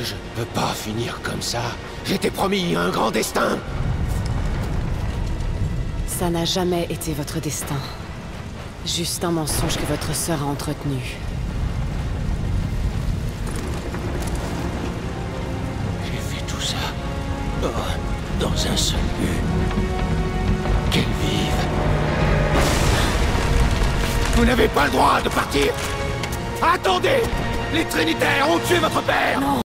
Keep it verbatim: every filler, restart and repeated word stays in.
Je ne peux pas finir comme ça. J'étais promis un grand destin. Ça n'a jamais été votre destin. Juste un mensonge que votre sœur a entretenu. J'ai fait tout ça. Oh, dans un seul but. Qu'elle vive. Vous n'avez pas le droit de partir. Attendez! Les Trinitaires ont tué votre père! Non!